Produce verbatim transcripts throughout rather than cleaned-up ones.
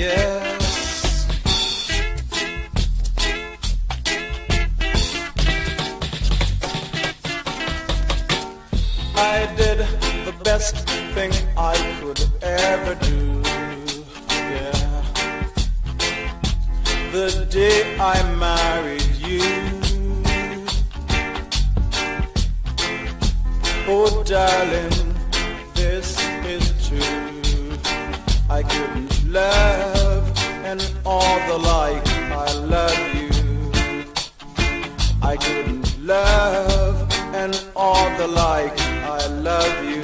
yes. I did the best thing I could ever do, yeah. The day I married you, oh darling, this is true. I couldn't love and all the like I love you. I couldn't love and all the like I love you.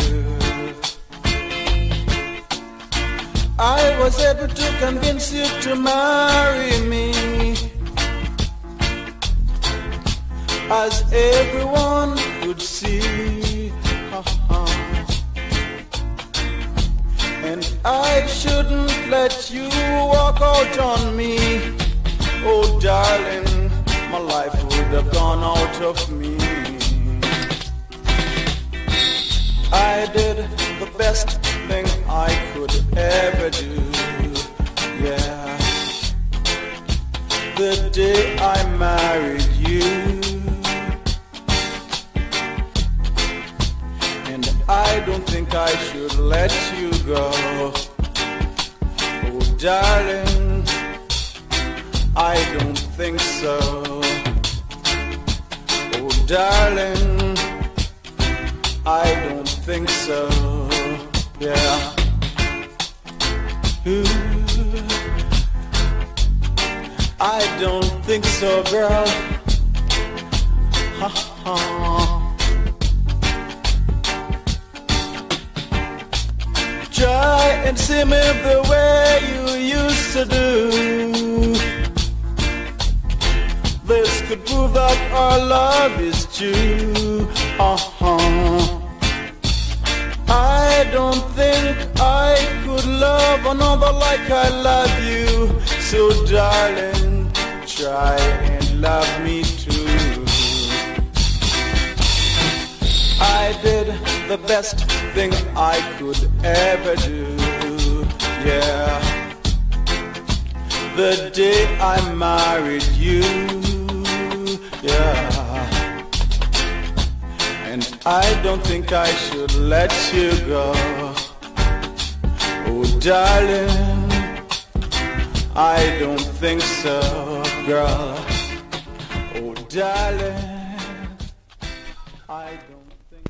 I was able to convince you to marry me, as everyone could see. And I shouldn't let you walk out on me. Oh darling, my life would have gone out of me. I did the best thing I could ever do, yeah. The day I married you, and I don't think I should let you go. Oh darling, I don't think so. Oh darling, I don't think so, yeah. Ooh, I don't think so, girl. Ha ha. Try and see me the way you used to do. This could prove that our love is true. Uh-huh. I don't think I could love another like I love you. So darling, try and love me too. I did the best thing I could ever do, yeah. The day I married you, yeah. And I don't think I should let you go. Oh darling, I don't think so, girl. Oh darling, I don't think